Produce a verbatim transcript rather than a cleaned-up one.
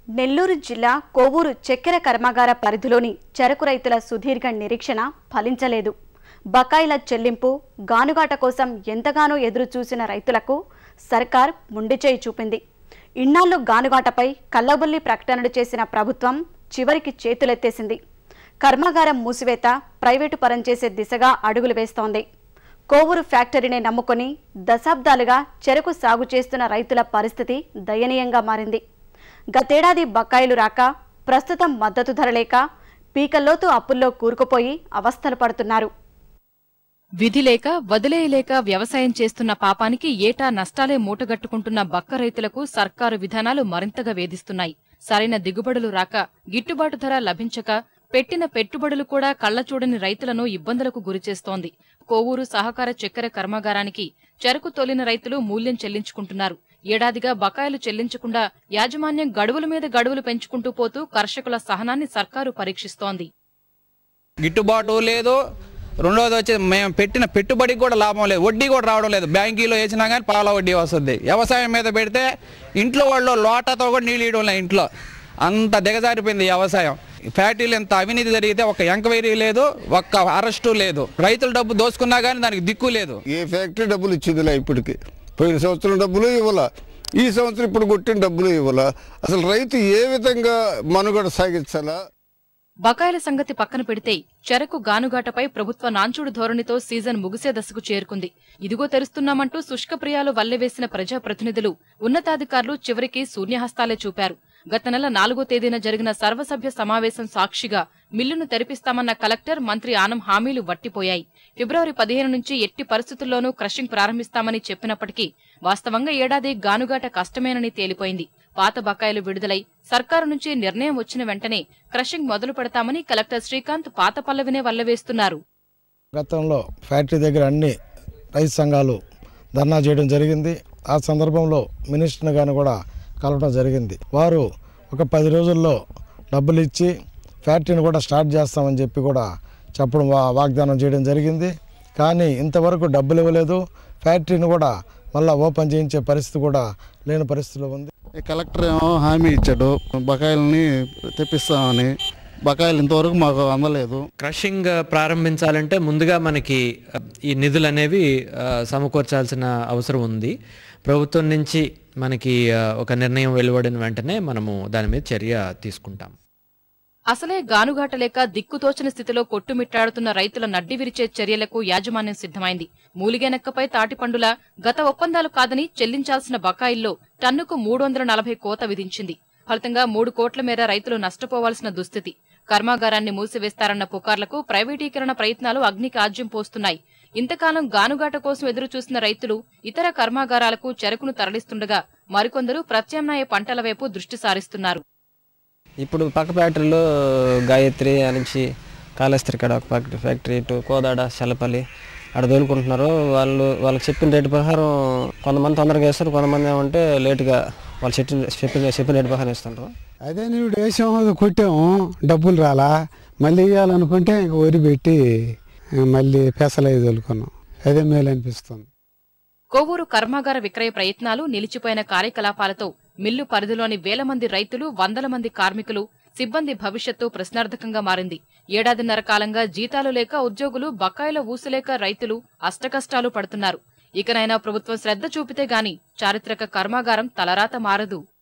నెల్లూరు జిల్లా కోవూరు చక్కెర కర్మాగార పరిధిలోని చెరకు రైతుల సుదీర్ఘ నిరీక్షణ ఫలించలేదు. బకాయిల చెల్లింపు, గానుగాట కోసం ఎంతగానో ఎదురు చూసిన రైతులకు సర్కార్ ముండిచేయి చూపింది. ఇన్నాళ్లు గానుగాటపై కల్లబుల్లి ప్రకటనలు చేసిన ప్రభుత్వం చివరికి చేతులెత్తేసింది. కర్మాగారం మూసివేత, ప్రైవేటు పరం చేసే దిశగా అడుగులు వేస్తోంది. కోవూరు ఫ్యాక్టరీని నమ్ముకొని దశాబ్దాలుగా చెరకు సాగు చేస్తున్న రైతుల పరిస్థితి దయనీయంగా మారింది. గతేడాది బకాయిలు రాక, ప్రస్తుతం మద్దతు ధర లేక పీకల్లోతు అప్పుల్లో కూరుకుపోయి అవస్థలు పడుతున్నారు. విధి లేక, వదిలేయలేక వ్యవసాయం చేస్తున్న పాపానికి ఏటా నష్టాలే మూటగట్టుకుంటున్న బక్క రైతులకు సర్కారు విధానాలు మరింతగా వేధిస్తున్నాయి. సరైన దిగుబడులు రాక, గిట్టుబాటు ధర లభించక పెట్టిన పెట్టుబడులు కూడా కళ్లచూడని రైతులను ఇబ్బందులకు గురిచేస్తోంది. కోవూరు సహకార చక్కెర కర్మాగారానికి చెరకు తోలిన రైతులు మూల్యం చెల్లించుకుంటున్నారు. ఏడాదిగా బకాయిలు చెల్లించకుండా యాజమాన్యం గడువుల మీద గడువులు పెంచుకుంటూ పోతూ కర్షకుల సహనాన్ని సర్కారు పరీక్షిస్తోంది. గిట్టుబాటు లేదు. రెండోది వచ్చి మేము పెట్టిన పెట్టుబడికి కూడా లాభం లేదు, వడ్డీ కూడా రావడం లేదు. బ్యాంకీలో వేసినా కానీ పాల వడ్డీ వస్తుంది. వ్యవసాయం మీద పెడితే ఇంట్లో వాళ్ళు లోటాతో కూడా నీళ్ళు ఇవ్వడం లేదు. ఇంట్లో అంత దిగజారిపోయింది వ్యవసాయం. ఫ్యాక్టరీలు ఎంత అవినీతి జరిగితే ఒక ఎంక్వైరీ లేదు, ఒక్క అరెస్టు లేదు. రైతుల డబ్బు దోసుకున్నా కానీ దానికి దిక్కు లేదు. ఏ ఫ్యాక్టరీ డబ్బులు ఇచ్చిందిలే, ఇప్పటికి పోయిన సంవత్సరం డబ్బులు ఇవ్వాల, ఈ సంవత్సరం ఇప్పుడు కొట్టిన డబ్బులు ఇవ్వాల. అసలు రైతు ఏ విధంగా మనుగడ సాగించాలా? బకాయిల సంగతి పక్కన పెడితే చెరకు గానుగాటపై ప్రభుత్వ నాంచుడు ధోరణితో సీజన్ ముగిసే దశకు చేరుకుంది. ఇదిగో తెరుస్తున్నామంటూ శుష్కప్రియాలు వల్లెవేసిన ప్రజాప్రతినిధులు, ఉన్నతాధికారులు చివరికి శూన్యహస్తాలే చూపారు. గత నెల నాలుగో తేదీన జరిగిన సర్వసభ్య సమావేశం సాక్షిగా మిల్లును తెరిపిస్తామన్న కలెక్టర్, మంత్రి ఆనం హామీలు వట్టిపోయాయి. ఫిబ్రవరి పదిహేను నుంచి ఎట్టి పరిస్థితుల్లోనూ క్రషింగ్ ప్రారంభిస్తామని చెప్పినప్పటికీ వాస్తవంగా ఏడాది గానుగాట కష్టమేనని తేలిపోయింది. పాత బకాయిలు విడుదలై సర్కారు నుంచి నిర్ణయం వచ్చిన వెంటనే క్రషింగ్ మొదలు పెడతామని కలెక్టర్ శ్రీకాంత్ పాత పల్లవినే వల్లవేస్తున్నారు. గతంలో ఫ్యాక్టరీ దగ్గర అన్ని రైతు సంఘాలు ధర్నా చేయడం జరిగింది. ఆ సందర్భంలో మినిస్టర్ గారిని కూడా కలవడం జరిగింది. వారు ఒక పది రోజుల్లో డబ్బులు ఇచ్చి ఫ్యాక్టరీని కూడా స్టార్ట్ చేస్తామని చెప్పి కూడా చెప్పడం, వాగ్దానం చేయడం జరిగింది. కానీ ఇంతవరకు డబ్బులు ఇవ్వలేదు. ఫ్యాక్టరీని కూడా మళ్ళీ ఓపెన్ చేయించే పరిస్థితి కూడా లేని పరిస్థితిలో ఉంది. కలెక్టర్ ఏమో హామీ ఇచ్చాడు బకాయిల్ని తెప్పిస్తామని. బకాయిలు ఇంతవరకు మాకు అందలేదు. క్రషింగ్ ప్రారంభించాలంటే ముందుగా మనకి ఈ నిధులు అనేవి సమకూర్చాల్సిన అవసరం ఉంది. ప్రభుత్వం నుంచి మనకి ఒక నిర్ణయం వెలువడిన వెంటనే మనము దాని మీద చర్య తీసుకుంటాం. అసలే గానుగాట లేక దిక్కుతోచని స్థితిలో కొట్టుమిట్టాడుతున్న రైతుల నడ్డి విరిచే చర్యలకు యాజమాన్యం సిద్ధమైంది. మూలిగెనక్కపై తాటిపండులా గత ఒప్పందాలు కాదని చెల్లించాల్సిన బకాయిల్లో టన్నుకు మూడు వందల నలభై కోత విధించింది. ఫలితంగా మూడు కోట్ల మేర రైతులు నష్టపోవాల్సిన దుస్థితి. కర్మాగారాన్ని మూసివేస్తారన్న పుకార్లకు ప్రైవేటీకరణ ప్రయత్నాలు అగ్నికి ఆజ్యం పోస్తున్నాయి. ఇంతకాలం గానుగాట కోసం ఎదురు చూసిన రైతులు ఇతర కర్మాగారాలకు చెరకును తరలిస్తుండగా మరికొందరు ప్రత్యామ్నాయ పంటల వైపు దృష్టి సారిస్తున్నారు. ఇప్పుడు పక్క ఫ్యాక్టరీలో గాయత్రి నుంచి కాళేశ్వరి కాడ ఒక ఫ్యాక్టరీ, ఇటు కోదాడ, చల్లపల్లి అక్కడ దొరుకుంటున్నారు. వాళ్ళు వాళ్ళకి చెప్పిన రేటు ప్రకారం కొంతమంది తొందరగా వేస్తారు, కొంతమంది ఏమంటే లేటుగా వాళ్ళు చెప్పిన చెప్పిన చెప్పిన రేటు ప్రకారం ఇస్తుంటారు. అదే నువ్వు వేసాము, కొట్టాము, డబ్బులు రాలా, మళ్ళీ వేయాలనుకుంటే ఇంక వరి పెట్టి మళ్ళీ పెసలయ్యి తొలుకున్నాం. అదే మేలు అనిపిస్తుంది. కోవూరు కర్మాగార విక్రయ ప్రయత్నాలు, నిలిచిపోయిన కార్యకలాపాలతో మిల్లు పరిధిలోని వేల మంది రైతులు, వందల మంది కార్మికులు, సిబ్బంది భవిష్యత్తు ప్రశ్నార్థకంగా మారింది. ఏడాదిన్నర కాలంగా జీతాలు లేక ఉద్యోగులు, బకాయిల ఊసులేక రైతులు అష్టకష్టాలు పడుతున్నారు. ఇకనైనా ప్రభుత్వం శ్రద్ధ చూపితే గాని చారిత్రక కర్మాగారం తలరాత మారదు.